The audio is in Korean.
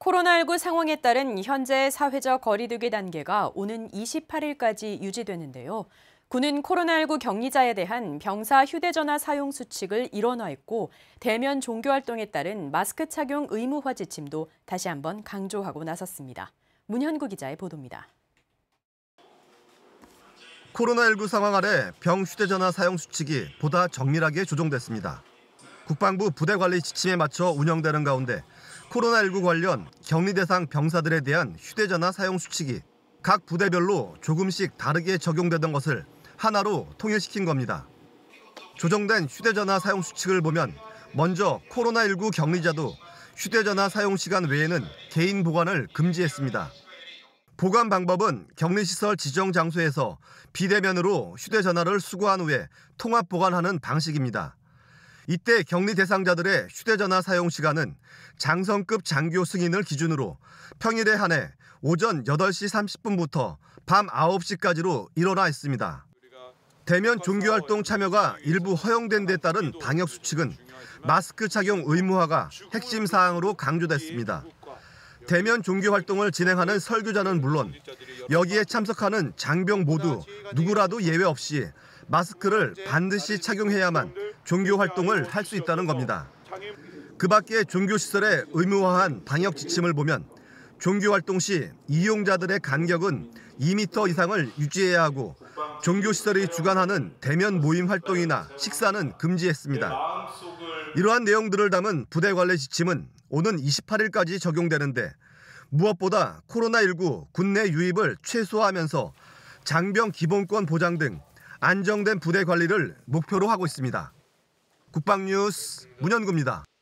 코로나19 상황에 따른 현재 사회적 거리두기 단계가 오는 28일까지 유지되는데요. 군은 코로나19 격리자에 대한 병사 휴대전화 사용 수칙을 일원화했고 대면 종교활동에 따른 마스크 착용 의무화 지침도 다시 한번 강조하고 나섰습니다. 문현구 기자의 보도입니다. 코로나19 상황 아래 병 휴대전화 사용 수칙이 보다 정밀하게 조정됐습니다. 국방부 부대관리 지침에 맞춰 운영되는 가운데 코로나19 관련 격리 대상 병사들에 대한 휴대전화 사용 수칙이 각 부대별로 조금씩 다르게 적용되던 것을 하나로 통일시킨 겁니다. 조정된 휴대전화 사용 수칙을 보면 먼저 코로나19 격리자도 휴대전화 사용 시간 외에는 개인 보관을 금지했습니다. 보관 방법은 격리시설 지정 장소에서 비대면으로 휴대전화를 수거한 후에 통합 보관하는 방식입니다. 이때 격리 대상자들의 휴대전화 사용 시간은 장성급 장교 승인을 기준으로 평일에 한해 오전 8시 30분부터 밤 9시까지로 일원화했습니다. 대면 종교활동 참여가 일부 허용된 데 따른 방역수칙은 마스크 착용 의무화가 핵심 사항으로 강조됐습니다. 대면 종교활동을 진행하는 설교자는 물론 여기에 참석하는 장병 모두 누구라도 예외 없이 마스크를 반드시 착용해야만 종교활동을 할 수 있다는 겁니다. 그 밖에 종교시설에 의무화한 방역 지침을 보면 종교활동 시 이용자들의 간격은 2m 이상을 유지해야 하고 종교시설이 주관하는 대면 모임 활동이나 식사는 금지했습니다. 이러한 내용들을 담은 부대관리 지침은 오는 28일까지 적용되는데 무엇보다 코로나19 군내 유입을 최소화하면서 장병 기본권 보장 등 안정된 부대 관리를 목표로 하고 있습니다. 국방뉴스 문현구입니다.